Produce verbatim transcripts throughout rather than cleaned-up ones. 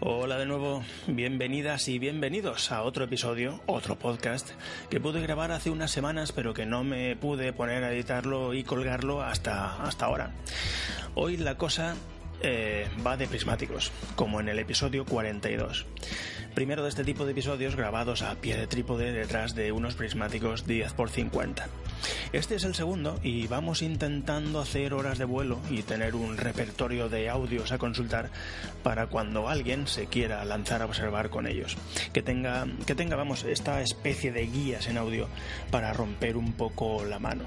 Hola de nuevo, bienvenidas y bienvenidos a otro episodio, otro podcast que pude grabar hace unas semanas pero que no me pude poner a editarlo y colgarlo hasta, hasta ahora. Hoy la cosa eh, va de prismáticos, como en el episodio cuarenta y dos. Primero de este tipo de episodios grabados a pie de trípode detrás de unos prismáticos diez por cincuenta. Este es el segundo y vamos intentando hacer horas de vuelo y tener un repertorio de audios a consultar para cuando alguien se quiera lanzar a observar con ellos. Que tenga, que tenga, vamos, esta especie de guías en audio para romper un poco la mano.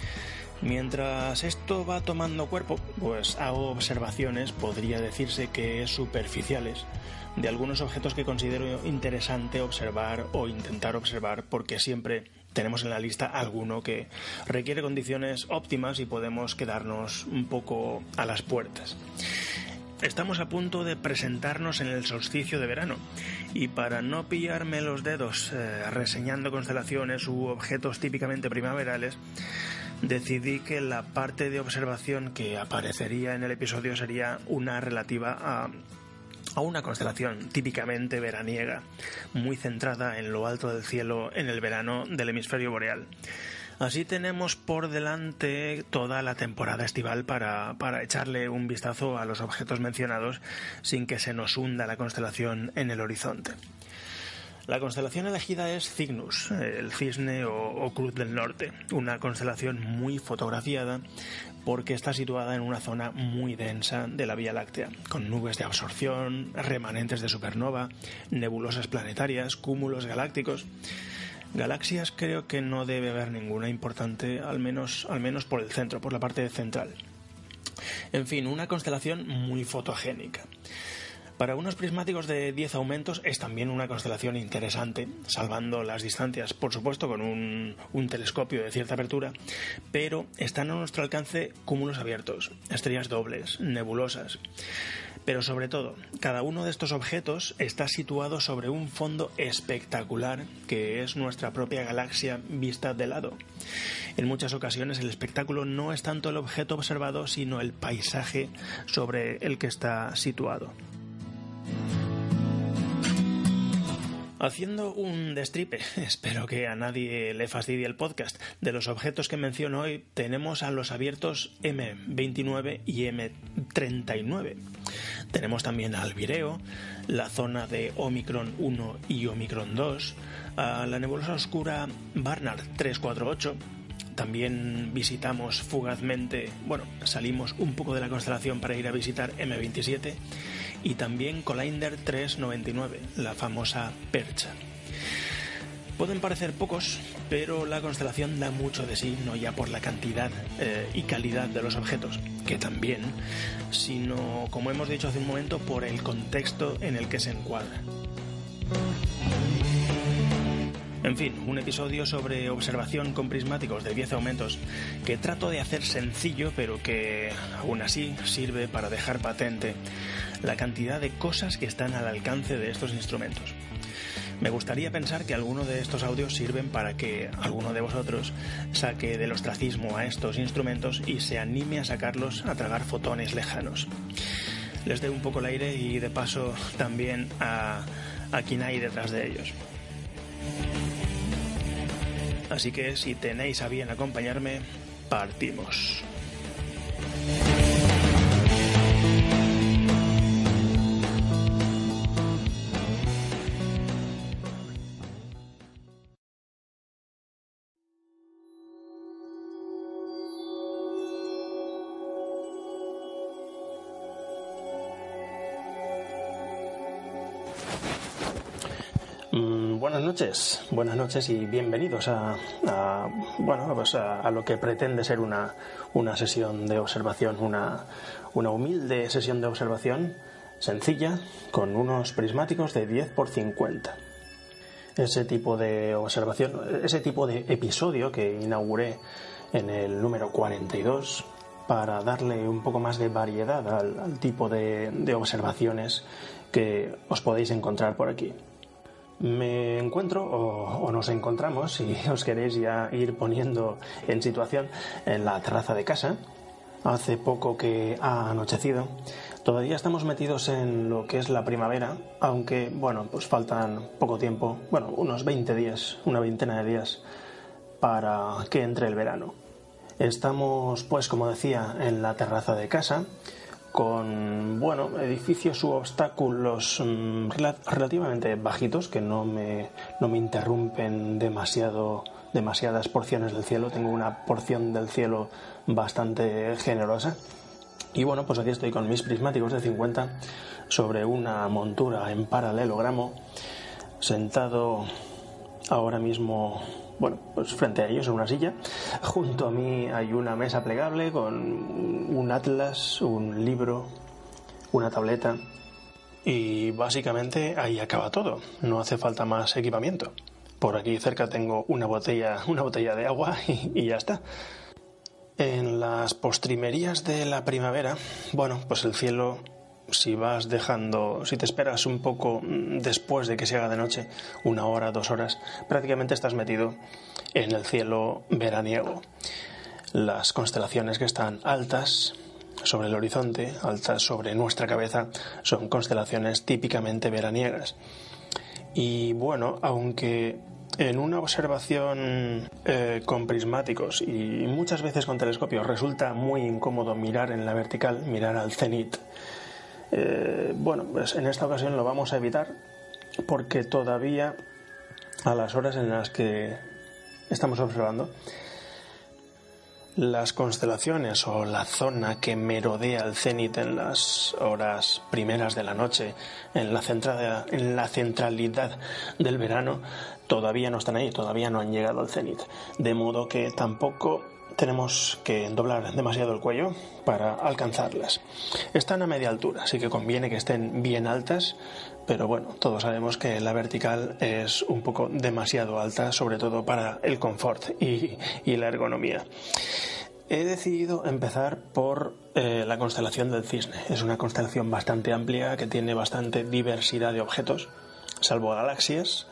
Mientras esto va tomando cuerpo, pues hago observaciones, podría decirse que superficiales, de algunos objetos que considero interesante observar o intentar observar, porque siempre tenemos en la lista alguno que requiere condiciones óptimas y podemos quedarnos un poco a las puertas. Estamos a punto de presentarnos en el solsticio de verano y para no pillarme los dedos eh, reseñando constelaciones u objetos típicamente primaverales, decidí que la parte de observación que aparecería en el episodio sería una relativa a a una constelación típicamente veraniega, muy centrada en lo alto del cielo en el verano del hemisferio boreal. Así tenemos por delante toda la temporada estival para, para echarle un vistazo a los objetos mencionados sin que se nos hunda la constelación en el horizonte. La constelación elegida es Cygnus, el cisne o, o cruz del norte, una constelación muy fotografiada porque está situada en una zona muy densa de la Vía Láctea, con nubes de absorción, remanentes de supernova, nebulosas planetarias, cúmulos galácticos. Galaxias creo que no debe haber ninguna importante, al menos, al menos por el centro, por la parte central. En fin, una constelación muy fotogénica. Para unos prismáticos de diez aumentos es también una constelación interesante, salvando las distancias, por supuesto con un, un telescopio de cierta apertura, pero están a nuestro alcance cúmulos abiertos, estrellas dobles, nebulosas. Pero sobre todo, cada uno de estos objetos está situado sobre un fondo espectacular que es nuestra propia galaxia vista de lado. En muchas ocasiones el espectáculo no es tanto el objeto observado, sino el paisaje sobre el que está situado. Haciendo un destripe, espero que a nadie le fastidie el podcast, de los objetos que menciono hoy, tenemos a los abiertos eme veintinueve y eme treinta y nueve. Tenemos también a Albireo, la zona de Omicron uno y Omicron dos, a la nebulosa oscura Barnard trescientos cuarenta y ocho. También visitamos fugazmente, bueno, salimos un poco de la constelación para ir a visitar eme veintisiete y también Collinder trescientos noventa y nueve, la famosa Percha. Pueden parecer pocos, pero la constelación da mucho de sí, no ya por la cantidad eh, y calidad de los objetos, que también, sino, como hemos dicho hace un momento, por el contexto en el que se encuadra. En fin, un episodio sobre observación con prismáticos de diez aumentos que trato de hacer sencillo, pero que aún así sirve para dejar patente la cantidad de cosas que están al alcance de estos instrumentos. Me gustaría pensar que alguno de estos audios sirven para que alguno de vosotros saque del ostracismo a estos instrumentos y se anime a sacarlos a tragar fotones lejanos. Les dé un poco el aire y de paso también a, a quien hay detrás de ellos. Así que si tenéis a bien acompañarme, partimos. Buenas noches, buenas noches y bienvenidos a, a bueno, pues a, a lo que pretende ser una, una sesión de observación, una, una humilde sesión de observación sencilla con unos prismáticos de diez por cincuenta. Ese tipo de observación, ese tipo de episodio que inauguré en el número cuarenta y dos para darle un poco más de variedad al, al tipo de, de observaciones que os podéis encontrar por aquí. Me encuentro, o, o nos encontramos, si os queréis ya ir poniendo en situación, en la terraza de casa, hace poco que ha anochecido. Todavía estamos metidos en lo que es la primavera, aunque, bueno, pues faltan poco tiempo, bueno, unos veinte días, una veintena de días para que entre el verano. Estamos, pues, como decía, en la terraza de casa, con, bueno, edificios u obstáculos mmm, relativamente bajitos que no me, no me interrumpen demasiado, demasiadas porciones del cielo. Tengo una porción del cielo bastante generosa. Y bueno, pues aquí estoy con mis prismáticos de cincuenta sobre una montura en paralelogramo, sentado ahora mismo, bueno, pues frente a ellos en una silla. Junto a mí hay una mesa plegable con un atlas, un libro, una tableta y básicamente ahí acaba todo. No hace falta más equipamiento. Por aquí cerca tengo una botella, una botella de agua y, y ya está. En las postrimerías de la primavera, bueno, pues el cielo, si vas dejando, si te esperas un poco después de que se haga de noche, una hora, dos horas, prácticamente estás metido en el cielo veraniego. Las constelaciones que están altas sobre el horizonte, altas sobre nuestra cabeza, son constelaciones típicamente veraniegas. Y bueno, aunque en una observación eh, con prismáticos y muchas veces con telescopios resulta muy incómodo mirar en la vertical, mirar al cenit, eh, bueno, pues en esta ocasión lo vamos a evitar porque todavía a las horas en las que estamos observando, las constelaciones o la zona que merodea el cenit en las horas primeras de la noche, en la, centrada, en la centralidad del verano, todavía no están ahí, todavía no han llegado al cenit. De modo que tampoco tenemos que doblar demasiado el cuello para alcanzarlas. Están a media altura, así que conviene que estén bien altas, pero bueno, todos sabemos que la vertical es un poco demasiado alta, sobre todo para el confort y, y la ergonomía. He decidido empezar por eh, la constelación del Cisne. Es una constelación bastante amplia que tiene bastante diversidad de objetos, salvo galaxias.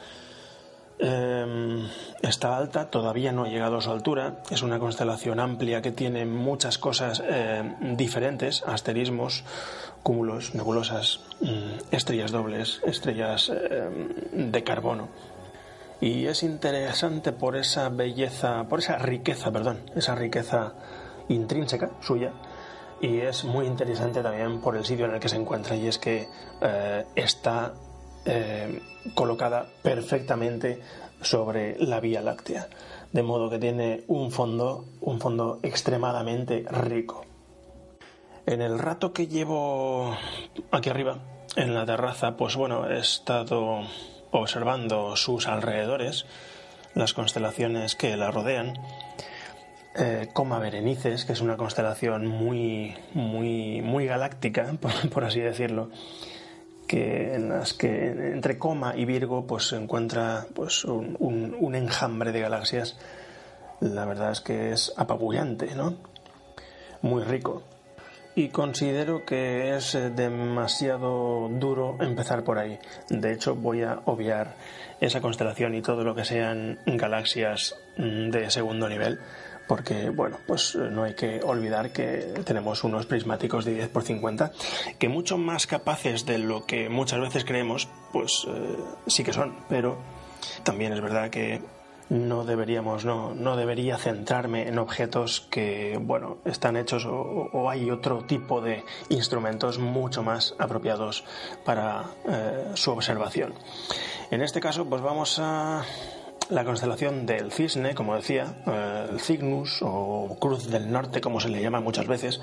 Eh, está alta, todavía no ha llegado a su altura. Es una constelación amplia que tiene muchas cosas eh, diferentes: asterismos, cúmulos, nebulosas, estrellas dobles, estrellas eh, de carbono. Y es interesante por esa belleza, por esa riqueza, perdón, esa riqueza intrínseca suya. Y es muy interesante también por el sitio en el que se encuentra, y es que eh, está Eh, colocada perfectamente sobre la Vía Láctea, de modo que tiene un fondo, un fondo extremadamente rico. En el rato que llevo aquí arriba, en la terraza, pues bueno, he estado observando sus alrededores, las constelaciones que la rodean. Eh, Coma Berenices, que es una constelación muy, muy, muy galáctica, por, por así decirlo, que en las que entre Coma y Virgo pues se encuentra pues un, un, un enjambre de galaxias. La verdad es que es apabullante, ¿no? Muy rico. Y considero que es demasiado duro empezar por ahí. De hecho, voy a obviar esa constelación y todo lo que sean galaxias de segundo nivel, porque, bueno, pues no hay que olvidar que tenemos unos prismáticos de diez por cincuenta que mucho más capaces de lo que muchas veces creemos, pues eh, sí que son, pero también es verdad que no deberíamos, no, no debería centrarme en objetos que, bueno, están hechos o, o hay otro tipo de instrumentos mucho más apropiados para eh, su observación. En este caso, pues vamos a la constelación del Cisne, como decía, eh, el Cygnus o Cruz del Norte, como se le llama muchas veces.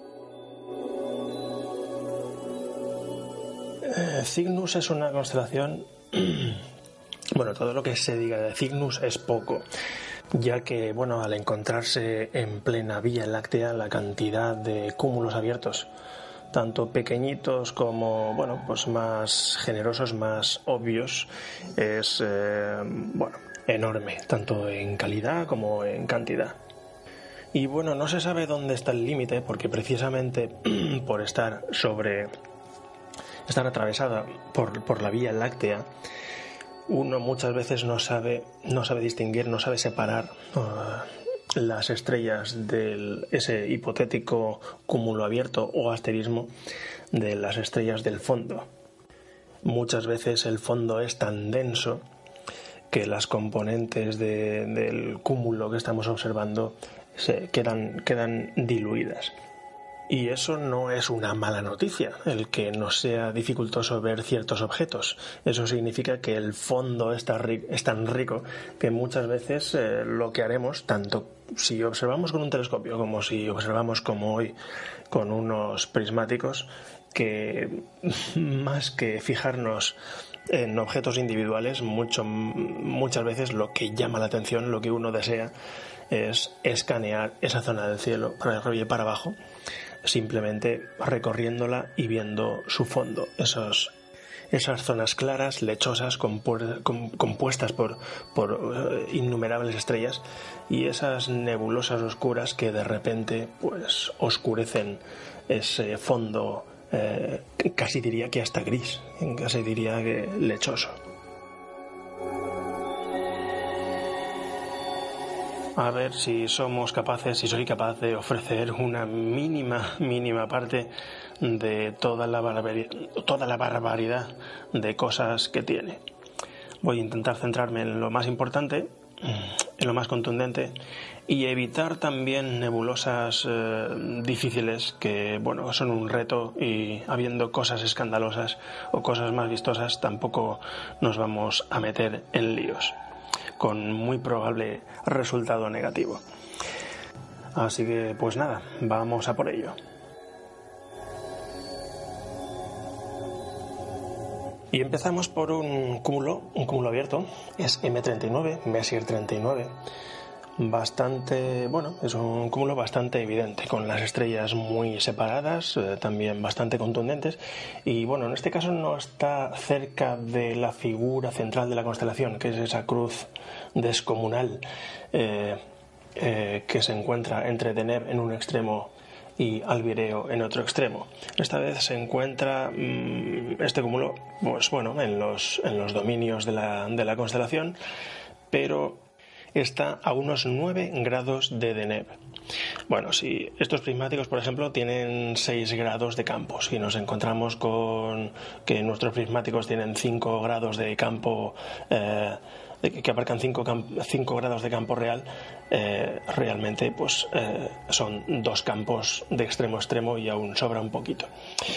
Eh, Cygnus es una constelación, bueno, todo lo que se diga de Cygnus es poco, ya que, bueno, al encontrarse en plena Vía Láctea, la cantidad de cúmulos abiertos, tanto pequeñitos como, bueno, pues más generosos, más obvios, es, eh, bueno, enorme, tanto en calidad como en cantidad. Y bueno, no se sabe dónde está el límite, porque precisamente por estar sobre, estar atravesada por, por la Vía Láctea, uno muchas veces no sabe, no sabe distinguir, no sabe separar uh, las estrellas de ese hipotético cúmulo abierto o asterismo de las estrellas del fondo. Muchas veces el fondo es tan denso que las componentes de, del cúmulo que estamos observando se quedan, quedan diluidas. Y eso no es una mala noticia, el que nos sea dificultoso ver ciertos objetos. Eso significa que el fondo está ri- es tan rico que muchas veces eh, lo que haremos, tanto si observamos con un telescopio como si observamos como hoy con unos prismáticos, que más que fijarnos en objetos individuales, mucho, muchas veces lo que llama la atención, lo que uno desea, es escanear esa zona del cielo para arriba y para abajo, simplemente recorriéndola y viendo su fondo, esos, esas zonas claras, lechosas, compu- com- compuestas por, por uh, innumerables estrellas, y esas nebulosas oscuras que de repente pues oscurecen ese fondo, eh, casi diría que hasta gris, casi diría que lechoso. A ver si somos capaces, si soy capaz de ofrecer una mínima, mínima parte de toda la barbaridad, toda la barbaridad de cosas que tiene. Voy a intentar centrarme en lo más importante, en lo más contundente, y evitar también nebulosas eh, difíciles que, bueno, son un reto, y habiendo cosas escandalosas o cosas más vistosas tampoco nos vamos a meter en líos, con muy probable resultado negativo. Así que, pues nada, vamos a por ello. Y empezamos por un cúmulo, un cúmulo abierto, es eme treinta y nueve, Messier treinta y nueve, bastante, bueno, es un cúmulo bastante evidente, con las estrellas muy separadas, eh, también bastante contundentes, y bueno, en este caso no está cerca de la figura central de la constelación, que es esa cruz descomunal eh, eh, que se encuentra entre Deneb en un extremo y Albireo en otro extremo. Esta vez se encuentra mmm, este cúmulo, pues bueno, en los, en los dominios de la, de la constelación, pero está a unos nueve grados de Deneb. Bueno, si estos prismáticos, por ejemplo, tienen seis grados de campo, si nos encontramos con que nuestros prismáticos tienen cinco grados de campo, eh, que abarcan cinco grados de campo real, eh, realmente pues eh, son dos campos de extremo a extremo y aún sobra un poquito.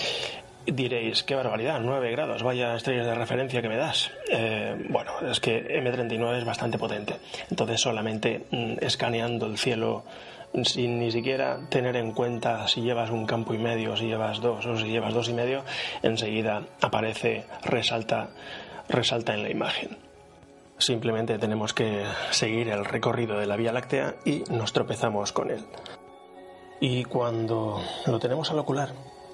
Diréis, qué barbaridad, nueve grados, vaya estrellas de referencia que me das. Eh, bueno, es que eme treinta y nueve es bastante potente, entonces solamente mm, escaneando el cielo, sin ni siquiera tener en cuenta si llevas un campo y medio, si llevas dos o si llevas dos y medio, enseguida aparece, resalta, resalta en la imagen. Simplemente tenemos que seguir el recorrido de la Vía Láctea y nos tropezamos con él. Y cuando lo tenemos al ocular,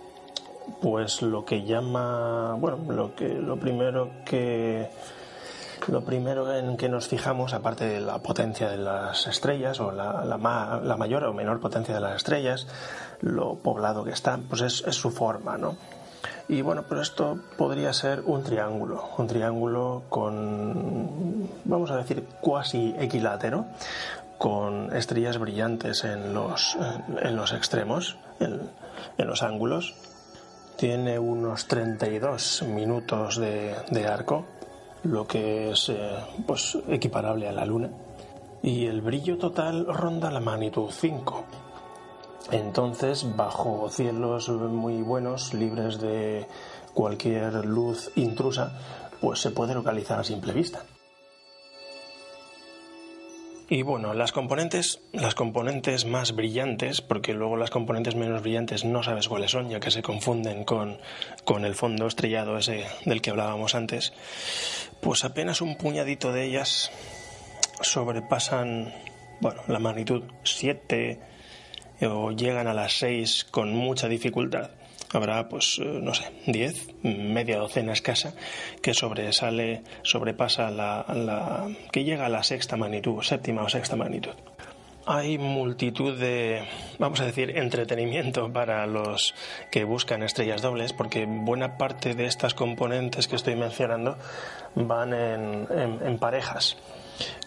pues lo que llama, bueno, lo que lo primero que lo primero en que nos fijamos, aparte de la potencia de las estrellas o la, la, ma, la mayor o menor potencia de las estrellas, lo poblado que está, pues es, es su forma, ¿no? Y bueno, pues esto podría ser un triángulo, un triángulo con, vamos a decir, cuasi equilátero, con estrellas brillantes en los, en los extremos, en, en los ángulos. Tiene unos treinta y dos minutos de, de arco, lo que es eh, pues equiparable a la Luna, y el brillo total ronda la magnitud cinco. Entonces, bajo cielos muy buenos, libres de cualquier luz intrusa, pues se puede localizar a simple vista. Y bueno, las componentes, las componentes más brillantes, porque luego las componentes menos brillantes no sabes cuáles son, ya que se confunden con, con el fondo estrellado ese del que hablábamos antes, pues apenas un puñadito de ellas sobrepasan, bueno, la magnitud siete o llegan a las seis con mucha dificultad. Habrá, pues, no sé, diez, media docena escasa, que sobresale, sobrepasa la, la, que llega a la sexta magnitud, séptima o sexta magnitud. Hay multitud de, vamos a decir, entretenimiento para los que buscan estrellas dobles, porque buena parte de estas componentes que estoy mencionando van en, en, en parejas,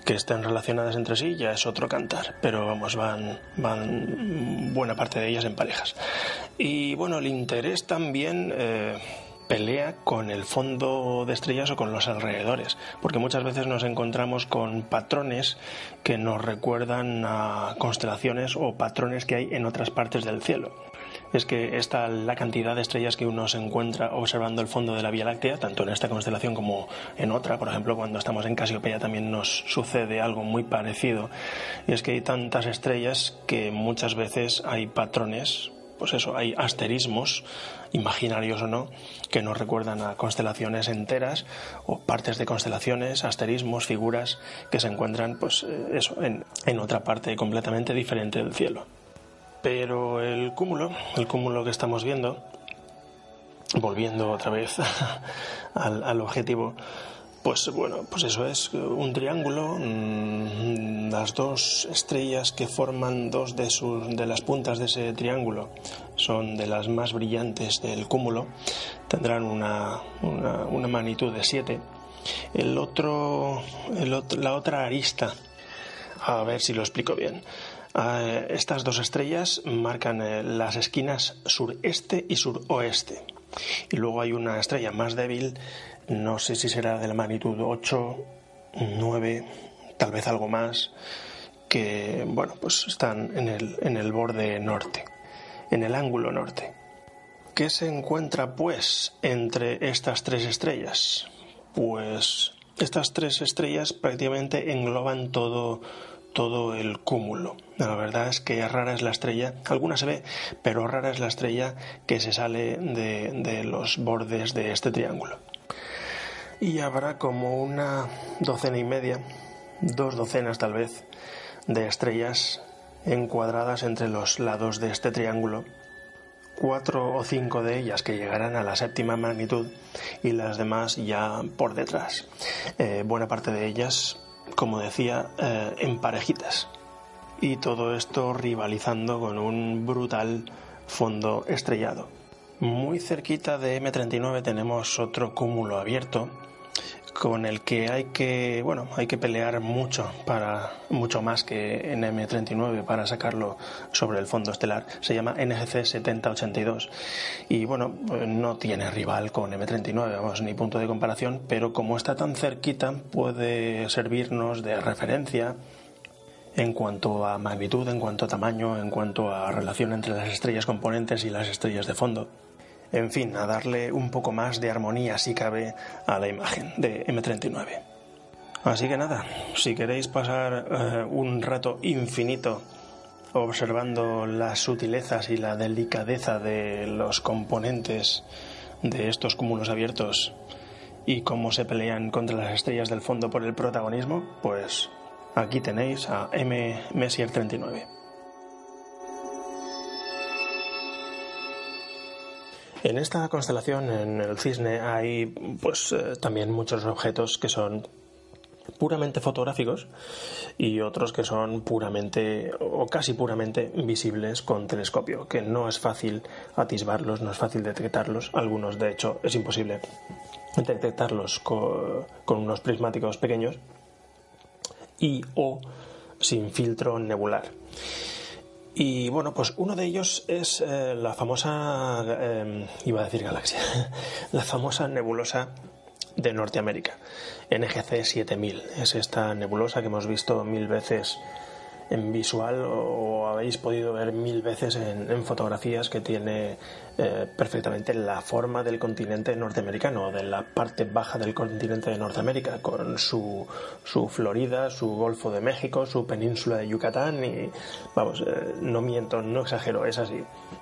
Que estén relacionadas entre sí ya es otro cantar, pero vamos, van, van buena parte de ellas en parejas. Y bueno, el interés también eh, pelea con el fondo de estrellas o con los alrededores, porque muchas veces nos encontramos con patrones que nos recuerdan a constelaciones o patrones que hay en otras partes del cielo. Es que esta, la cantidad de estrellas que uno se encuentra observando el fondo de la Vía Láctea, tanto en esta constelación como en otra, por ejemplo, cuando estamos en Casiopeia también nos sucede algo muy parecido, y es que hay tantas estrellas que muchas veces hay patrones, pues eso, hay asterismos, imaginarios o no, que nos recuerdan a constelaciones enteras o partes de constelaciones, asterismos, figuras que se encuentran, pues eso, en, en otra parte completamente diferente del cielo. Pero el cúmulo, el cúmulo que estamos viendo, volviendo otra vez al, al objetivo, pues bueno, pues eso es un triángulo. Mmm, las dos estrellas que forman dos de, sus, de las puntas de ese triángulo son de las más brillantes del cúmulo, tendrán una, una, una magnitud de siete. El otro, el otro, la otra arista, a ver si lo explico bien. Uh, estas dos estrellas marcan uh, las esquinas sureste y suroeste, y luego hay una estrella más débil, no sé si será de la magnitud ocho, nueve, tal vez algo más, que bueno, pues están en el, en el borde norte, en el ángulo norte. ¿Qué se encuentra pues entre estas tres estrellas? Pues estas tres estrellas prácticamente engloban todo todo el cúmulo. La verdad es que rara es la estrella, alguna se ve, pero rara es la estrella que se sale de, de los bordes de este triángulo. Y habrá como una docena y media, dos docenas tal vez, de estrellas encuadradas entre los lados de este triángulo, cuatro o cinco de ellas que llegarán a la séptima magnitud y las demás ya por detrás. Eh, buena parte de ellas, como decía, eh, en parejitas, y todo esto rivalizando con un brutal fondo estrellado. Muy cerquita de eme treinta y nueve tenemos otro cúmulo abierto con el que hay que, bueno, hay que pelear mucho, para mucho más que en eme treinta y nueve para sacarlo sobre el fondo estelar. Se llama ene ge ce setenta ochenta y dos y bueno, no tiene rival con eme treinta y nueve, vamos, ni punto de comparación, pero como está tan cerquita puede servirnos de referencia en cuanto a magnitud, en cuanto a tamaño, en cuanto a relación entre las estrellas componentes y las estrellas de fondo. En fin, a darle un poco más de armonía, si cabe, a la imagen de eme treinta y nueve. Así que nada, si queréis pasar eh, un rato infinito observando las sutilezas y la delicadeza de los componentes de estos cúmulos abiertos y cómo se pelean contra las estrellas del fondo por el protagonismo, pues aquí tenéis a M. Messier treinta y nueve. En esta constelación, en el Cisne, hay pues eh, también muchos objetos que son puramente fotográficos y otros que son puramente o casi puramente visibles con telescopio, que no es fácil atisbarlos, no es fácil detectarlos. Algunos, de hecho, es imposible detectarlos con, con unos prismáticos pequeños y o sin filtro nebular. Y bueno, pues uno de ellos es eh, la famosa, eh, iba a decir galaxia, la famosa nebulosa de Norteamérica, ene ge ce siete mil. Es esta nebulosa que hemos visto mil veces en visual o, o habéis podido ver mil veces en, en fotografías, que tiene eh, perfectamente la forma del continente norteamericano, de la parte baja del continente de Norteamérica, con su, su Florida, su Golfo de México, su península de Yucatán y, vamos, eh, no miento, no exagero, es así.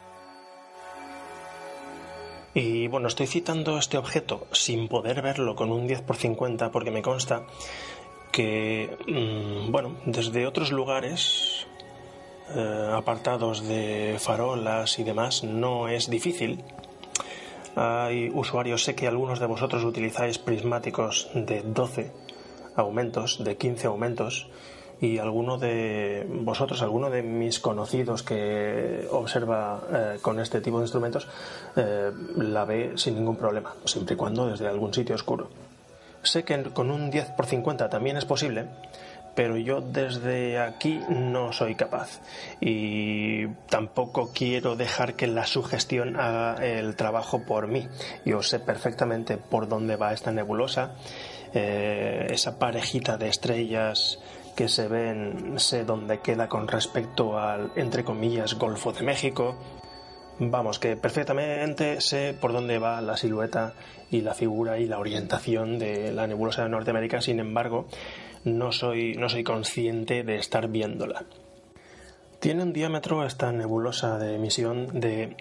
Y bueno, estoy citando este objeto sin poder verlo con un diez por cincuenta porque me consta que, mmm, bueno, desde otros lugares eh, apartados de farolas y demás no es difícil. Hay usuarios, sé que algunos de vosotros utilizáis prismáticos de doce aumentos, de quince aumentos, y alguno de vosotros, alguno de mis conocidos que observa eh, con este tipo de instrumentos eh, la ve sin ningún problema, siempre y cuando desde algún sitio oscuro. Sé que con un diez por cincuenta también es posible, pero yo desde aquí no soy capaz y tampoco quiero dejar que la sugestión haga el trabajo por mí. Yo sé perfectamente por dónde va esta nebulosa, eh, esa parejita de estrellas que se ven, sé dónde queda con respecto al, entre comillas, Golfo de México. Vamos, que perfectamente sé por dónde va la silueta y la figura y la orientación de la nebulosa de Norteamérica. Sin embargo, no soy, no soy consciente de estar viéndola. Tiene un diámetro esta nebulosa de emisión de,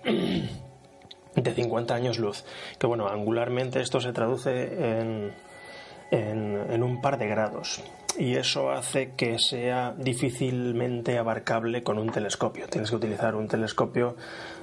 de cincuenta años luz, que bueno, angularmente esto se traduce en, en, en un par de grados. Y eso hace que sea difícilmente abarcable con un telescopio. Tienes que utilizar un telescopio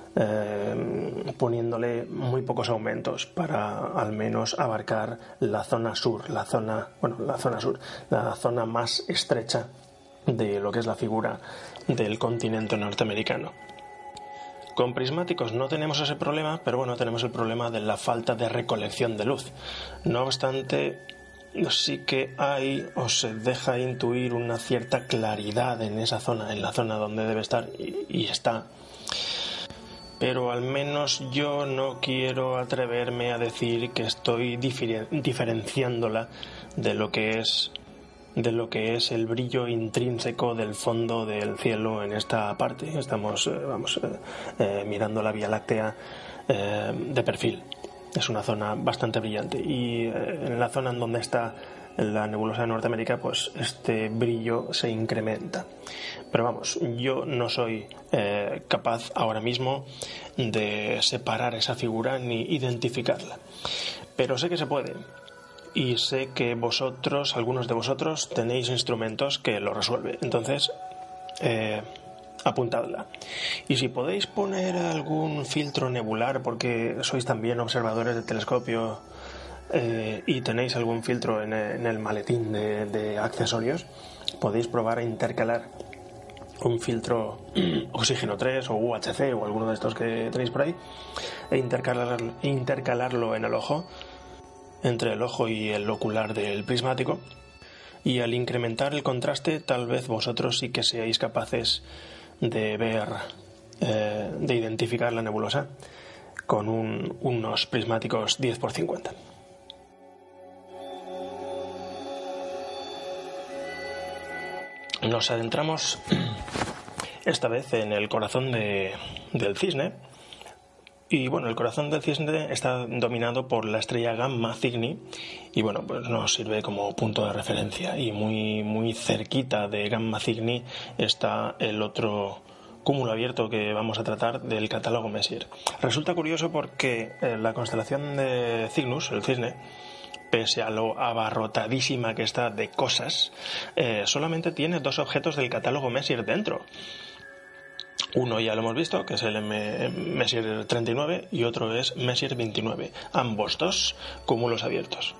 eh, poniéndole muy pocos aumentos para al menos abarcar la zona sur, la zona, bueno, la zona sur, la zona más estrecha de lo que es la figura del continente norteamericano. Con prismáticos no tenemos ese problema, pero bueno, tenemos el problema de la falta de recolección de luz. No obstante, sí que hay o se deja intuir una cierta claridad en esa zona, en la zona donde debe estar y, y está. Pero al menos yo no quiero atreverme a decir que estoy diferen- diferenciándola de lo que es de lo que es el brillo intrínseco del fondo del cielo en esta parte. Estamos eh, vamos eh, eh, mirando la Vía Láctea eh, de perfil. Es una zona bastante brillante y eh, en la zona en donde está la nebulosa de Norteamérica, pues este brillo se incrementa. Pero vamos, yo no soy eh, capaz ahora mismo de separar esa figura ni identificarla. Pero sé que se puede. Y sé que vosotros, algunos de vosotros, tenéis instrumentos que lo resuelven. Entonces, eh, apuntadla. Y si podéis poner algún filtro nebular, porque sois también observadores de telescopio eh, y tenéis algún filtro en, en el maletín de, de accesorios, podéis probar a intercalar un filtro oxígeno tres o U H C o alguno de estos que tenéis por ahí e intercalar, intercalarlo en el ojo, entre el ojo y el ocular del prismático, y al incrementar el contraste tal vez vosotros sí que seáis capaces de ver, eh, de identificar la nebulosa con un, unos prismáticos diez por cincuenta. Nos adentramos esta vez en el corazón de, del cisne. Y bueno, el corazón del cisne está dominado por la estrella Gamma Cygni y bueno, pues nos sirve como punto de referencia, y muy, muy cerquita de Gamma Cygni está el otro cúmulo abierto que vamos a tratar del catálogo Messier. Resulta curioso porque la constelación de Cygnus, el cisne, pese a lo abarrotadísima que está de cosas, eh, solamente tiene dos objetos del catálogo Messier dentro. Uno ya lo hemos visto, que es el M- Messier treinta y nueve, y otro es Messier veintinueve, ambos dos cúmulos abiertos.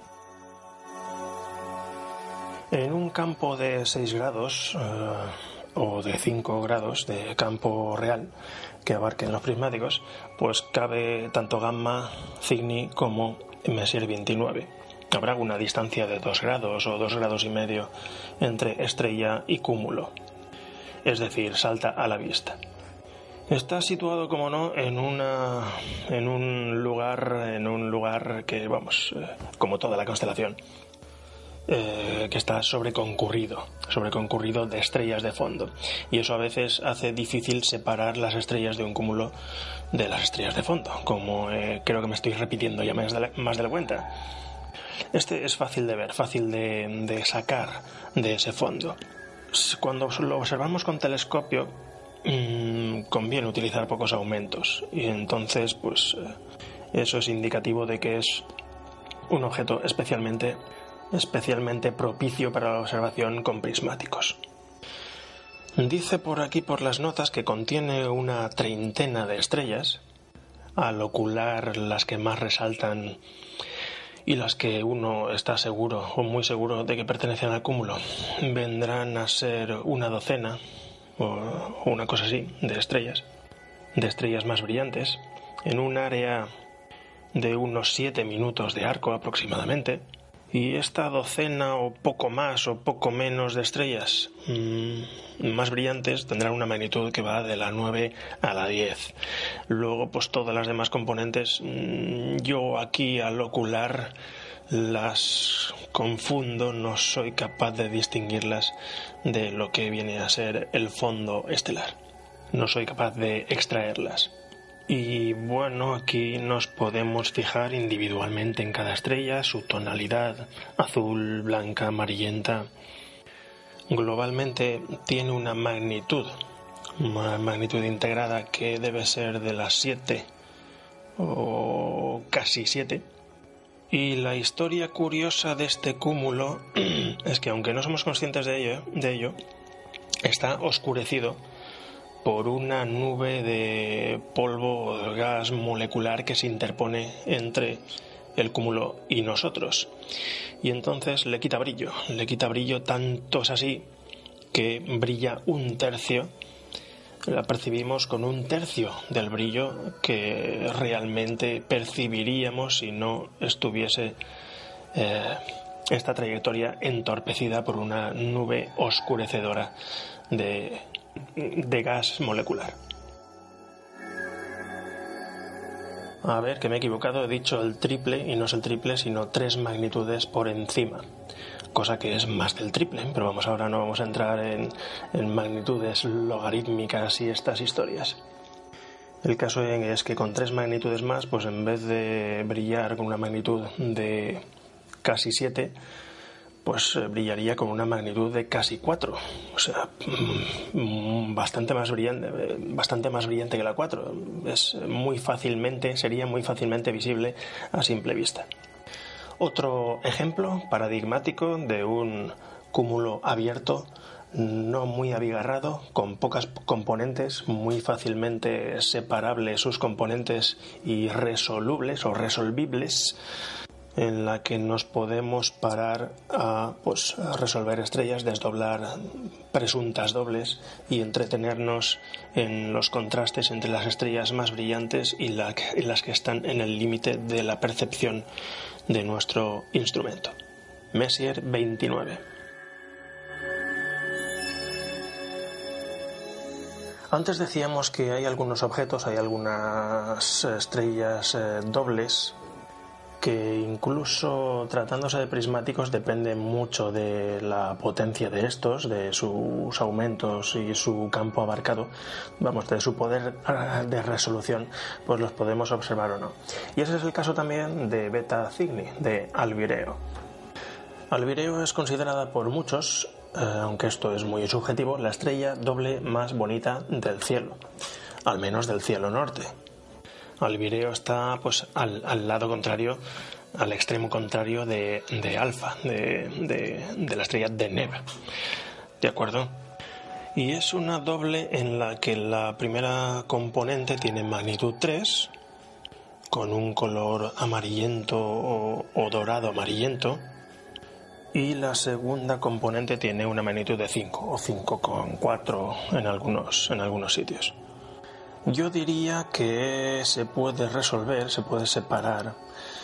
En un campo de seis grados eh, o de cinco grados de campo real que abarquen los prismáticos, pues cabe tanto Gamma Cygni como Messier veintinueve. Habrá una distancia de dos grados o dos grados y medio entre estrella y cúmulo, es decir, salta a la vista. Está situado, como no, en una en un lugar en un lugar que, vamos, eh, como toda la constelación, eh, que está sobreconcurrido, sobreconcurrido de estrellas de fondo, y eso a veces hace difícil separar las estrellas de un cúmulo de las estrellas de fondo, como eh, creo que me estoy repitiendo ya más de la, más de la cuenta. Este es fácil de ver, fácil de, de sacar de ese fondo. Cuando lo observamos con telescopio, mmm, conviene utilizar pocos aumentos, y entonces pues eh, eso es indicativo de que es un objeto especialmente especialmente propicio para la observación con prismáticos. Dice por aquí, por las notas, que contiene una treintena de estrellas. Al ocular, las que más resaltan y las que uno está seguro o muy seguro de que pertenecen al cúmulo vendrán a ser una docena o una cosa así de estrellas, de estrellas más brillantes, en un área de unos siete minutos de arco aproximadamente. Y esta docena o poco más o poco menos de estrellas mmm, más brillantes tendrán una magnitud que va de la nueve a la diez. Luego, pues todas las demás componentes, mmm, yo aquí al ocular las confundo, no soy capaz de distinguirlas de lo que viene a ser el fondo estelar. No soy capaz de extraerlas. Y bueno, aquí nos podemos fijar individualmente en cada estrella, su tonalidad, azul, blanca, amarillenta. Globalmente tiene una magnitud, una magnitud integrada que debe ser de las siete o casi siete. Y la historia curiosa de este cúmulo es que, aunque no somos conscientes de ello, de ello, está oscurecido por una nube de polvo o gas molecular que se interpone entre el cúmulo y nosotros. Y entonces le quita brillo, le quita brillo, tanto es así que brilla un tercio, la percibimos con un tercio del brillo que realmente percibiríamos si no estuviese eh, esta trayectoria entorpecida por una nube oscurecedora de de gas molecular. A ver, que me he equivocado, he dicho el triple y no es el triple, sino tres magnitudes por encima, cosa que es más del triple, pero vamos, ahora no vamos a entrar en, en magnitudes logarítmicas y estas historias. El caso es que con tres magnitudes más, pues en vez de brillar con una magnitud de casi siete, pues brillaría con una magnitud de casi cuatro, o sea, bastante más brillante, bastante más brillante que la cuatro. Es muy fácilmente, sería muy fácilmente visible a simple vista. Otro ejemplo paradigmático de un cúmulo abierto, no muy abigarrado, con pocas componentes, muy fácilmente separables sus componentes y resolubles o resolvibles, en la que nos podemos parar a, pues, a resolver estrellas, desdoblar presuntas dobles y entretenernos en los contrastes entre las estrellas más brillantes y, la, y las que están en el límite de la percepción de nuestro instrumento. Messier veintinueve. Antes decíamos que hay algunos objetos, hay algunas estrellas eh, dobles, que incluso tratándose de prismáticos depende mucho de la potencia de estos, de sus aumentos y su campo abarcado, vamos, de su poder de resolución, pues los podemos observar o no. Y ese es el caso también de Beta Cygni, de Albireo. Albireo es considerada por muchos, eh, aunque esto es muy subjetivo, la estrella doble más bonita del cielo, al menos del cielo norte. Albireo está pues al, al lado contrario, al extremo contrario de, de Alfa, de, de, de la estrella Deneb. ¿De acuerdo? Y es una doble en la que la primera componente tiene magnitud tres, con un color amarillento o, o dorado amarillento, y la segunda componente tiene una magnitud de cinco o cinco coma cuatro en algunos, en algunos sitios. Yo diría que se puede resolver, se puede separar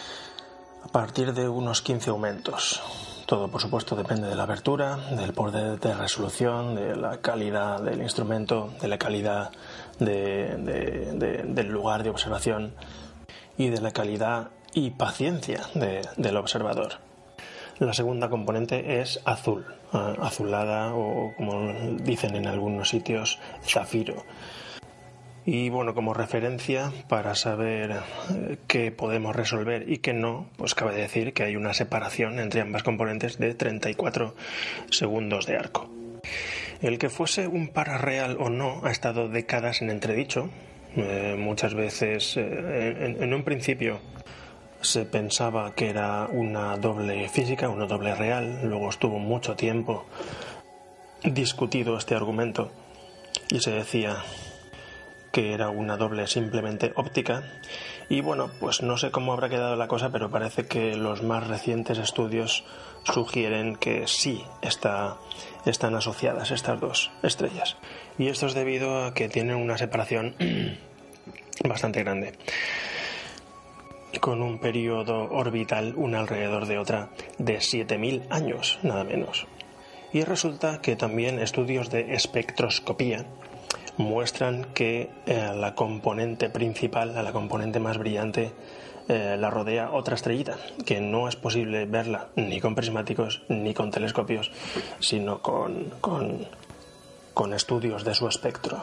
a partir de unos quince aumentos. Todo, por supuesto, depende de la abertura, del poder de resolución, de la calidad del instrumento, de la calidad de, de, de, del lugar de observación y de la calidad y paciencia de, del observador. La segunda componente es azul, eh, azulada o, como dicen en algunos sitios, zafiro. Y bueno, como referencia para saber eh, qué podemos resolver y qué no, pues cabe decir que hay una separación entre ambas componentes de treinta y cuatro segundos de arco. El que fuese un par real o no ha estado décadas en entredicho. Eh, muchas veces, eh, en, en un principio, se pensaba que era una doble física, una doble real. Luego estuvo mucho tiempo discutido este argumento y se decía que era una doble simplemente óptica. Y bueno, pues no sé cómo habrá quedado la cosa, pero parece que los más recientes estudios sugieren que sí está, están asociadas estas dos estrellas. Y esto es debido a que tienen una separación bastante grande. con un periodo orbital una alrededor de otra de siete mil años, nada menos. Y resulta que también estudios de espectroscopía muestran que eh, la componente principal, la componente más brillante, eh, la rodea otra estrellita, que no es posible verla ni con prismáticos ni con telescopios, sino con, con, con estudios de su espectro.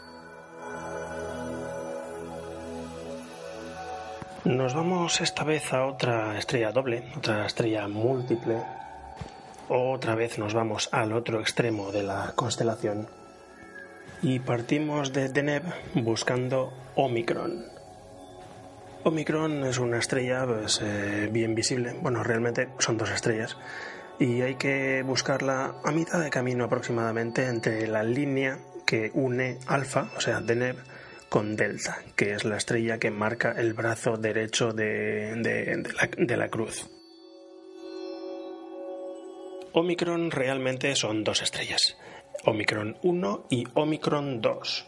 Nos vamos esta vez a otra estrella doble, otra estrella múltiple. Otra vez nos vamos al otro extremo de la constelación y partimos de Deneb buscando Omicron. Omicron es una estrella pues, eh, bien visible, bueno, realmente son dos estrellas y hay que buscarla a mitad de camino aproximadamente entre la línea que une Alfa, o sea, Deneb, con Delta, que es la estrella que marca el brazo derecho de, de, de, la, de la cruz. Omicron realmente son dos estrellas, Omicron uno y Omicron dos.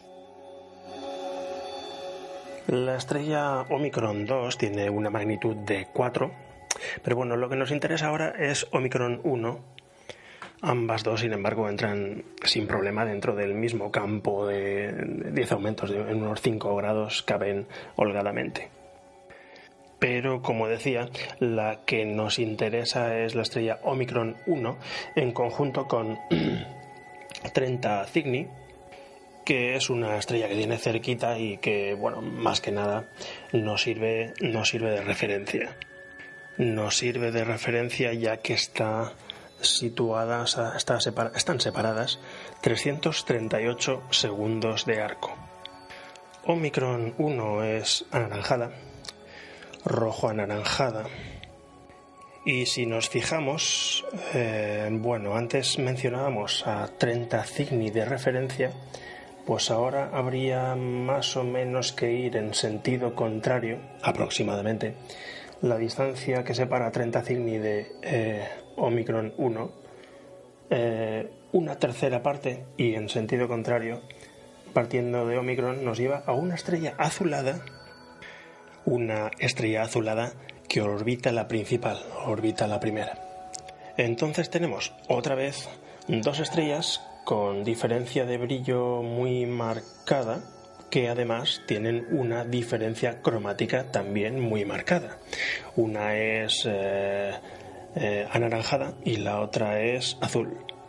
La estrella Omicron dos tiene una magnitud de cuatro, pero bueno, lo que nos interesa ahora es Omicron uno. Ambas dos, sin embargo, entran sin problema dentro del mismo campo de diez aumentos, de en unos cinco grados caben holgadamente. Pero, como decía, la que nos interesa es la estrella Omicron uno en conjunto con treinta Cygni, que es una estrella que tiene cerquita y que, bueno, más que nada nos sirve, nos sirve de referencia. Nos sirve de referencia ya que está situadas, está separa, están separadas trescientos treinta y ocho segundos de arco. Omicron uno es anaranjada, rojo anaranjada, y si nos fijamos, eh, bueno, antes mencionábamos a treinta Cygni de referencia, pues ahora habría más o menos que ir en sentido contrario, aproximadamente. La distancia que separa a treinta Cygni de eh, Omicron uno, eh, una tercera parte, y en sentido contrario, partiendo de Omicron, nos lleva a una estrella azulada, una estrella azulada que orbita la principal, orbita la primera. Entonces tenemos otra vez dos estrellas con diferencia de brillo muy marcada, que además tienen una diferencia cromática también muy marcada. Una es eh, eh, anaranjada y la otra es azul.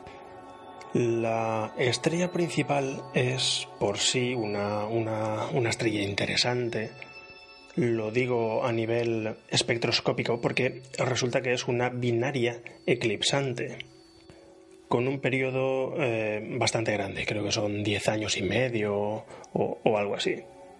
La estrella principal es por sí una, una, una estrella interesante. Lo digo a nivel espectroscópico porque resulta que es una binaria eclipsante con un periodo eh, bastante grande, creo que son diez años y medio o, o algo así.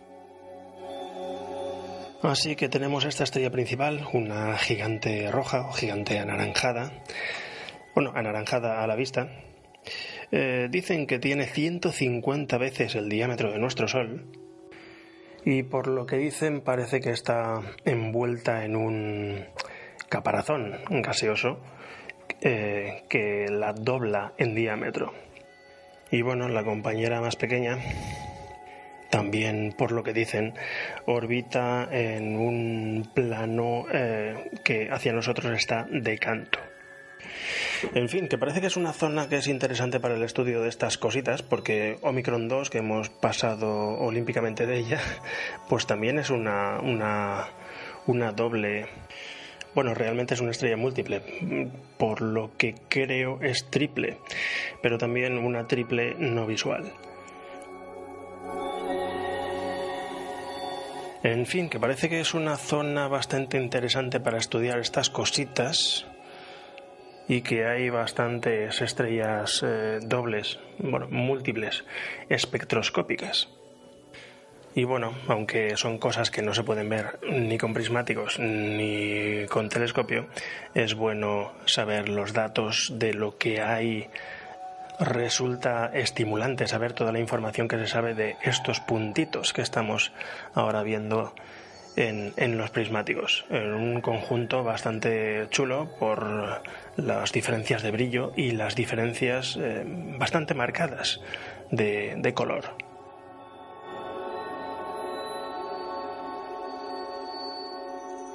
Así que tenemos esta estrella principal, una gigante roja o gigante anaranjada, bueno, anaranjada a la vista. Eh, dicen que tiene ciento cincuenta veces el diámetro de nuestro Sol y por lo que dicen parece que está envuelta en un caparazón gaseoso eh, que la dobla en diámetro. Y bueno, la compañera más pequeña también, por lo que dicen, orbita en un plano eh, que hacia nosotros está de canto. En fin, que parece que es una zona que es interesante para el estudio de estas cositas, porque Omicron dos, que hemos pasado olímpicamente de ella, pues también es una, una, una doble... Bueno, realmente es una estrella múltiple, por lo que creo es triple, pero también una triple no visual. En fin, que parece que es una zona bastante interesante para estudiar estas cositas y que hay bastantes estrellas eh, dobles, bueno, múltiples, espectroscópicas. Y bueno, aunque son cosas que no se pueden ver ni con prismáticos ni con telescopio, es bueno saber los datos de lo que hay. Resulta estimulante saber toda la información que se sabe de estos puntitos que estamos ahora viendo en, en los prismáticos. En un conjunto bastante chulo por las diferencias de brillo y las diferencias eh, bastante marcadas de, de color.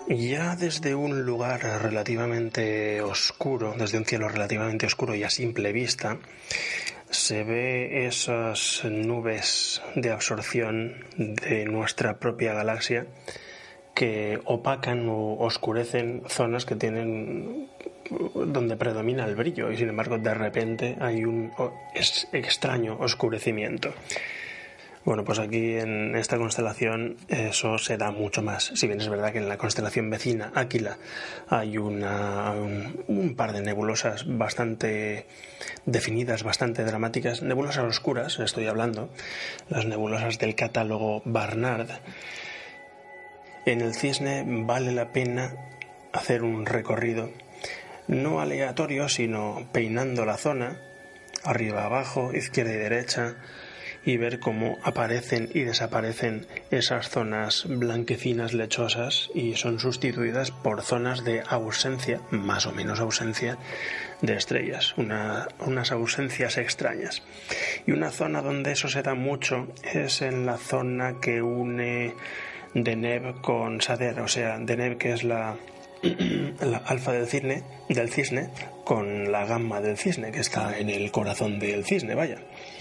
Ya desde un lugar relativamente oscuro, desde un cielo relativamente oscuro y a simple vista, se ve esas nubes de absorción de nuestra propia galaxia que opacan o oscurecen zonas que tienen donde predomina el brillo, y sin embargo de repente hay un extraño oscurecimiento. Bueno, pues aquí en esta constelación eso se da mucho más. Si bien es verdad que en la constelación vecina, Áquila, hay una, un, un par de nebulosas bastante definidas, bastante dramáticas, nebulosas oscuras, estoy hablando, las nebulosas del catálogo Barnard. En el Cisne vale la pena hacer un recorrido, no aleatorio, sino peinando la zona, arriba abajo, izquierda y derecha, y ver cómo aparecen y desaparecen esas zonas blanquecinas lechosas y son sustituidas por zonas de ausencia, más o menos ausencia, de estrellas, una, unas ausencias extrañas. Y una zona donde eso se da mucho es en la zona que une Deneb con Sader, o sea, Deneb, que es la, la alfa del cisne, del cisne, con la gamma del cisne, que está en el corazón del cisne, vaya.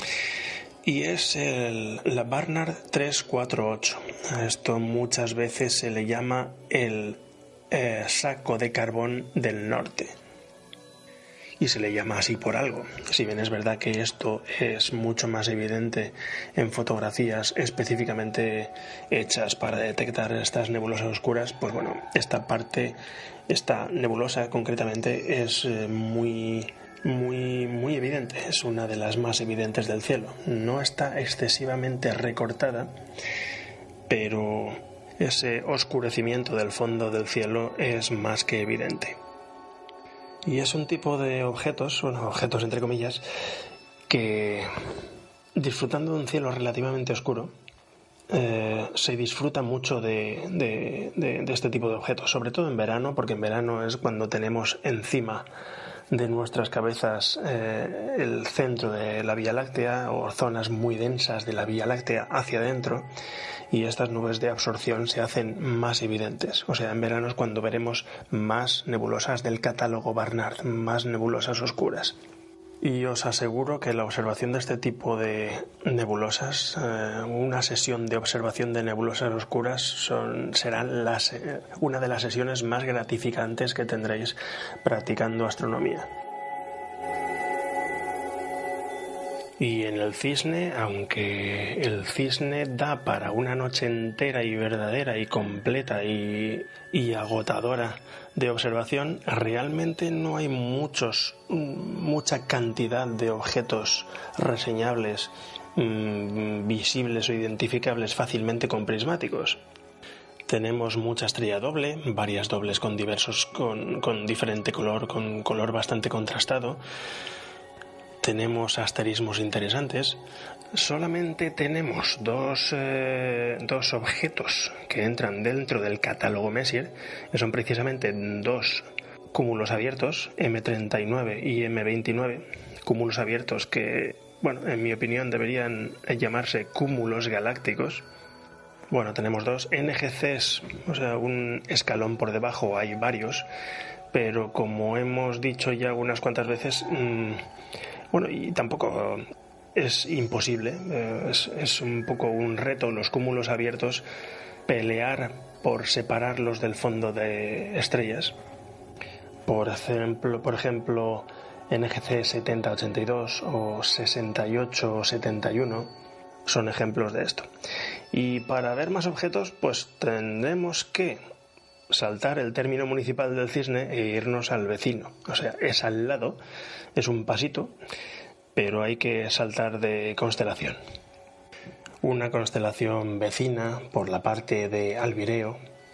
Y es el, la Barnard tres cuatro ocho. A esto muchas veces se le llama el eh, saco de carbón del norte. Y se le llama así por algo. Si bien es verdad que esto es mucho más evidente en fotografías específicamente hechas para detectar estas nebulosas oscuras, pues bueno, esta parte, esta nebulosa concretamente es muy... muy muy evidente, es una de las más evidentes del cielo. No está excesivamente recortada, pero ese oscurecimiento del fondo del cielo es más que evidente. Y es un tipo de objetos, bueno, objetos entre comillas, que disfrutando de un cielo relativamente oscuro, Eh, se disfruta mucho de, de, de, de este tipo de objetos, sobre todo en verano, porque en verano es cuando tenemos encima de nuestras cabezas eh, el centro de la Vía Láctea o zonas muy densas de la Vía Láctea hacia adentro, y estas nubes de absorción se hacen más evidentes. O sea, en verano es cuando veremos más nebulosas del catálogo Barnard, más nebulosas oscuras. Y os aseguro que la observación de este tipo de nebulosas, eh, una sesión de observación de nebulosas oscuras, son, serán las, eh, una de las sesiones más gratificantes que tendréis practicando astronomía. Y en el Cisne, aunque el Cisne da para una noche entera y verdadera y completa y, y agotadora de observación, realmente no hay muchos, mucha cantidad de objetos reseñables, mmm, visibles o identificables fácilmente con prismáticos. Tenemos mucha estrella doble, varias dobles con diversos, con, con diferente color, con color bastante contrastado. Tenemos asterismos interesantes. Solamente tenemos dos, eh, dos objetos que entran dentro del catálogo Messier, que son precisamente dos cúmulos abiertos, eme treinta y nueve y eme veintinueve, cúmulos abiertos que, bueno, en mi opinión deberían llamarse cúmulos galácticos. Bueno, tenemos dos ene ge ces, o sea, un escalón por debajo, hay varios, pero como hemos dicho ya unas cuantas veces, mmm, bueno, y tampoco es imposible, es, es un poco un reto los cúmulos abiertos, pelear por separarlos del fondo de estrellas. Por ejemplo, por ejemplo ene ge ce setenta ochenta y dos o sesenta y ocho setenta y uno son ejemplos de esto. Y para ver más objetos, pues tendremos que saltar el término municipal del Cisne e irnos al vecino. O sea, es al lado, es un pasito, pero hay que saltar de constelación. Una constelación vecina por la parte de Albireo,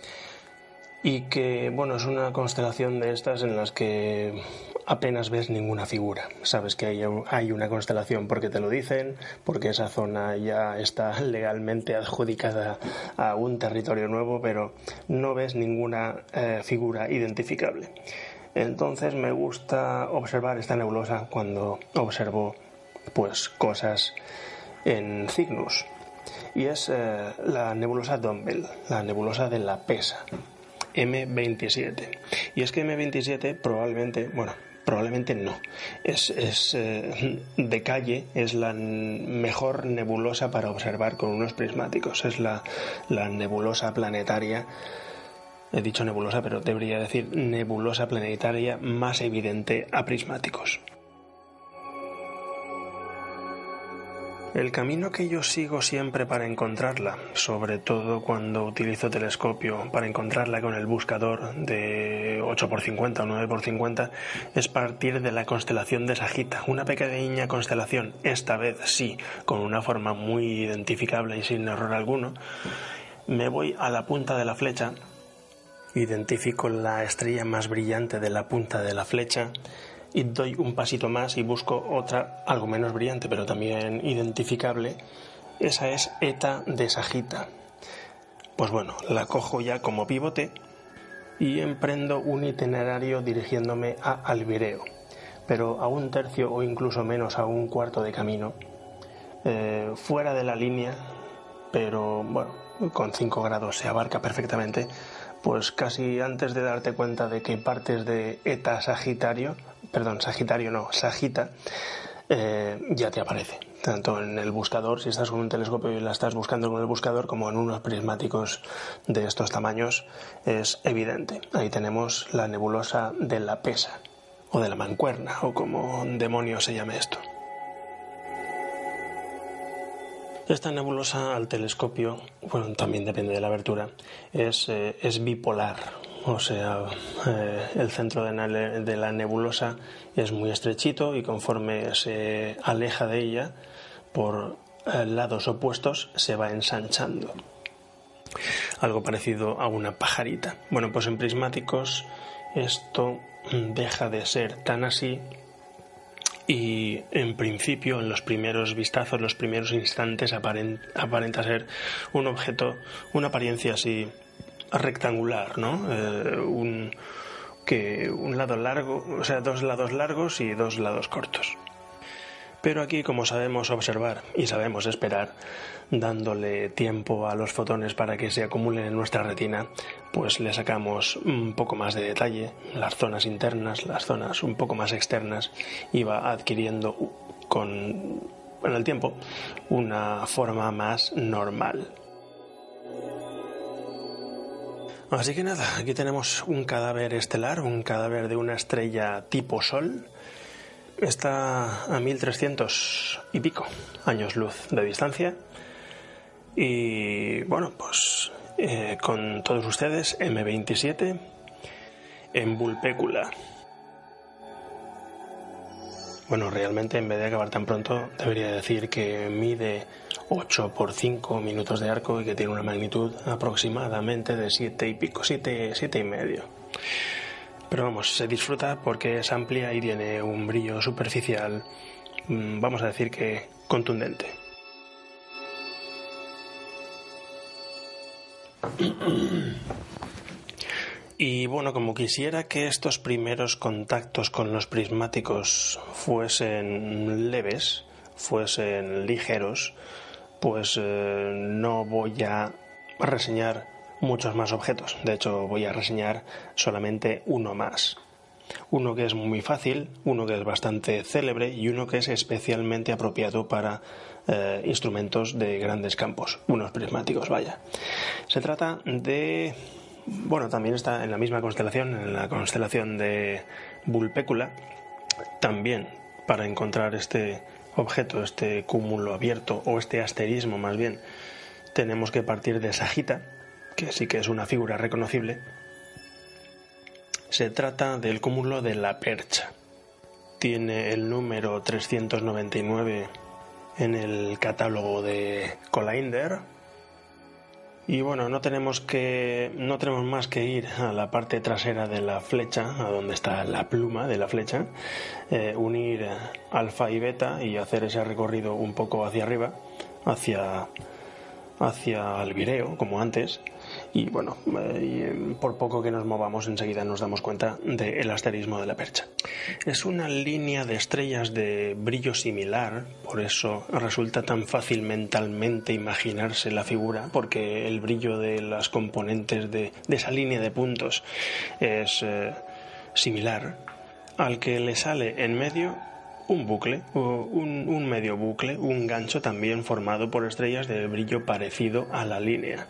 y que, bueno, es una constelación de estas en las que apenas ves ninguna figura. Sabes que hay, hay una constelación porque te lo dicen, porque esa zona ya está legalmente adjudicada a un territorio nuevo, pero no ves ninguna eh, figura identificable. Entonces me gusta observar esta nebulosa cuando observo pues cosas en Cygnus, y es eh, la nebulosa Dumbbell, la nebulosa de la pesa. eme veintisiete. Y es que eme veintisiete probablemente, bueno, probablemente no, es, es eh, de calle, es la mejor nebulosa para observar con unos prismáticos. Es la, la nebulosa planetaria, he dicho nebulosa, pero debería decir nebulosa planetaria más evidente a prismáticos. El camino que yo sigo siempre para encontrarla, sobre todo cuando utilizo telescopio para encontrarla con el buscador de ocho por cincuenta o nueve por cincuenta, es partir de la constelación de Sagita, una pequeña constelación, esta vez sí, con una forma muy identificable y sin error alguno. Me voy a la punta de la flecha, identifico la estrella más brillante de la punta de la flecha, y doy un pasito más y busco otra algo menos brillante pero también identificable. Esa es Eta de Sagita. Pues bueno, la cojo ya como pivote y emprendo un itinerario dirigiéndome a Albireo, pero a un tercio o incluso menos, a un cuarto de camino, eh, fuera de la línea, pero bueno, con cinco grados se abarca perfectamente. Pues casi antes de darte cuenta de que partes de Eta Sagitario, perdón, Sagitario no, Sagita, eh, ya te aparece. Tanto en el buscador, si estás con un telescopio y la estás buscando con el buscador, como en unos prismáticos de estos tamaños, es evidente. Ahí tenemos la nebulosa de la Pesa, o de la Mancuerna, o como demonios se llame esto. Esta nebulosa al telescopio, bueno, también depende de la abertura, es, eh, es bipolar, o sea, eh, el centro de, na- de la nebulosa es muy estrechito y conforme se aleja de ella, por eh, lados opuestos, se va ensanchando. Algo parecido a una pajarita. Bueno, pues en prismáticos esto deja de ser tan así. Y en principio, en los primeros vistazos, los primeros instantes, aparenta, aparenta ser un objeto, una apariencia así rectangular, ¿no? Eh, un, que un lado largo, o sea, dos lados largos y dos lados cortos. Pero aquí, como sabemos observar y sabemos esperar, dándole tiempo a los fotones para que se acumulen en nuestra retina, pues le sacamos un poco más de detalle, las zonas internas, las zonas un poco más externas, y va adquiriendo con, con el tiempo una forma más normal. Así que nada, aquí tenemos un cadáver estelar, un cadáver de una estrella tipo Sol. Está a mil trescientos y pico años luz de distancia. Y bueno, pues eh, con todos ustedes, eme veintisiete en Vulpecula. Bueno, realmente en vez de acabar tan pronto, debería decir que mide ocho por cinco minutos de arco y que tiene una magnitud aproximadamente de siete y pico, siete, siete y medio. Pero vamos, se disfruta porque es amplia y tiene un brillo superficial, vamos a decir que contundente. Y bueno, como quisiera que estos primeros contactos con los prismáticos fuesen leves, fuesen ligeros, pues eh, no voy a reseñar muchos más objetos. De hecho, voy a reseñar solamente uno más. Uno que es muy fácil, uno que es bastante célebre y uno que es especialmente apropiado para eh, instrumentos de grandes campos, unos prismáticos, vaya. Se trata de... Bueno, también está en la misma constelación, en la constelación de Vulpecula. También para encontrar este objeto, este cúmulo abierto o este asterismo más bien, tenemos que partir de Sagita, que sí que es una figura reconocible. Se trata del cúmulo de la Percha. Tiene el número trescientos noventa y nueve en el catálogo de Collinder. Y bueno, no tenemos que no tenemos más que ir a la parte trasera de la flecha, a donde está la pluma de la flecha, eh, unir alfa y beta y hacer ese recorrido un poco hacia arriba, hacia hacia Albireo, como antes, Y bueno, eh, y por poco que nos movamos enseguida nos damos cuenta del asterismo de la Percha. Es una línea de estrellas de brillo similar, por eso resulta tan fácil mentalmente imaginarse la figura, porque el brillo de las componentes de, de esa línea de puntos es eh, similar al que le sale en medio un bucle, o un, un medio bucle, un gancho también formado por estrellas de brillo parecido a la línea.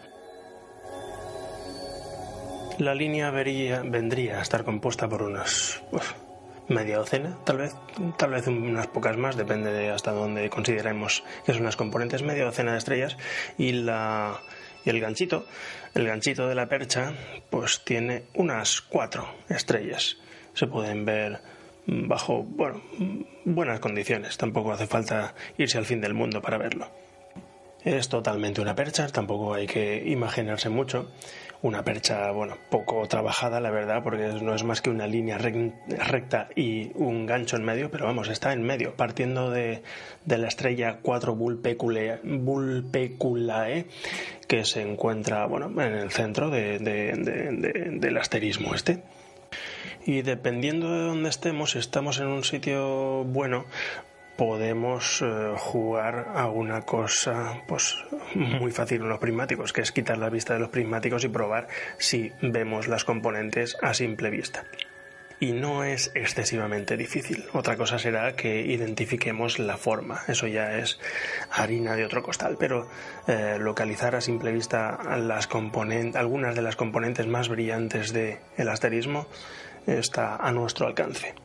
La línea vería, vendría a estar compuesta por unas uf, media docena, tal vez, tal vez unas pocas más, depende de hasta dónde consideremos que son las componentes, media docena de estrellas, y la y el ganchito, el ganchito de la Percha, pues tiene unas cuatro estrellas. Se pueden ver bajo, bueno, buenas condiciones, tampoco hace falta irse al fin del mundo para verlo. Es totalmente una percha, tampoco hay que imaginarse mucho. Una percha, bueno, poco trabajada, la verdad, porque no es más que una línea recta y un gancho en medio, pero vamos, está en medio, partiendo de, de la estrella cuatro Vulpeculae, Vulpeculae, que se encuentra, bueno, en el centro de, de, de, de, del asterismo este. Y dependiendo de dónde estemos, si estamos en un sitio bueno, podemos eh, jugar a una cosa pues muy fácil en los prismáticos, que es quitar la vista de los prismáticos y probar si vemos las componentes a simple vista. Y no es excesivamente difícil. Otra cosa será que identifiquemos la forma. Eso ya es harina de otro costal. Pero eh, localizar a simple vista las componentes, algunas de las componentes más brillantes del asterismo está a nuestro alcance.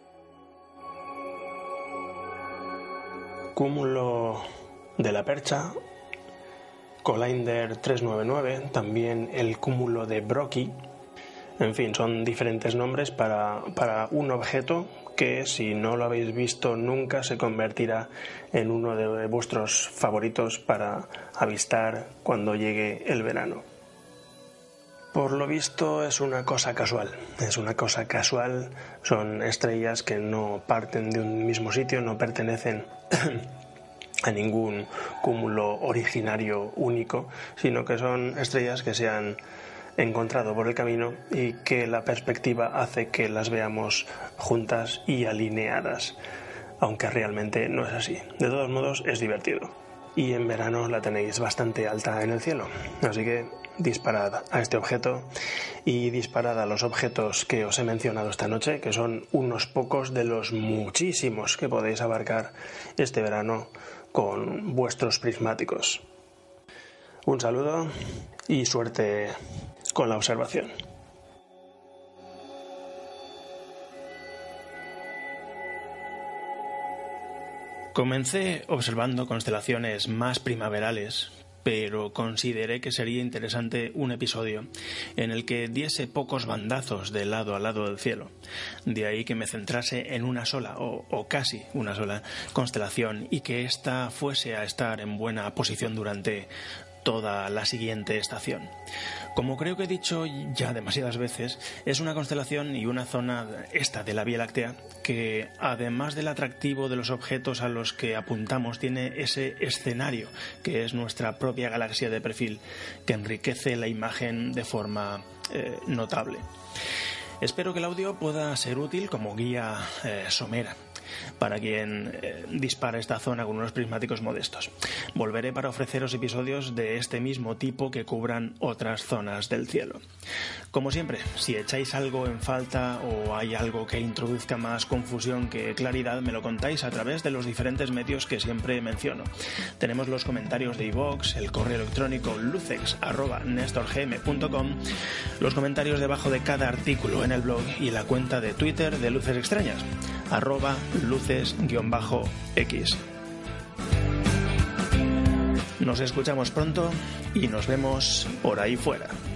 Cúmulo de la Percha, Collinder trescientos noventa y nueve, también el cúmulo de Brocchi. En fin, son diferentes nombres para, para un objeto que, si no lo habéis visto nunca, se convertirá en uno de vuestros favoritos para avistar cuando llegue el verano. Por lo visto es una cosa casual, es una cosa casual, son estrellas que no parten de un mismo sitio, no pertenecen a ningún cúmulo originario único, sino que son estrellas que se han encontrado por el camino y que la perspectiva hace que las veamos juntas y alineadas, aunque realmente no es así. De todos modos es divertido y en verano la tenéis bastante alta en el cielo, así que disparad a este objeto y disparad a los objetos que os he mencionado esta noche, que son unos pocos de los muchísimos que podéis abarcar este verano con vuestros prismáticos. Un saludo y suerte con la observación. Comencé observando constelaciones más primaverales, pero consideré que sería interesante un episodio en el que diese pocos bandazos de lado a lado del cielo. De ahí que me centrase en una sola, o, o casi una sola, constelación y que ésta fuese a estar en buena posición durante toda la siguiente estación. Como creo que he dicho ya demasiadas veces, es una constelación y una zona, esta de la Vía Láctea, que además del atractivo de los objetos a los que apuntamos, tiene ese escenario que es nuestra propia galaxia de perfil, que enriquece la imagen de forma eh, notable. Espero que el audio pueda ser útil como guía eh, somera para quien eh, dispara esta zona con unos prismáticos modestos. Volveré para ofreceros episodios de este mismo tipo que cubran otras zonas del cielo. Como siempre, si echáis algo en falta o hay algo que introduzca más confusión que claridad, me lo contáis a través de los diferentes medios que siempre menciono. Tenemos los comentarios de iVoox, el correo electrónico lucex arroba nestorgm punto com, los comentarios debajo de cada artículo en el blog y la cuenta de Twitter de Luces Extrañas, arroba luces-x. Nos escuchamos pronto y nos vemos por ahí fuera.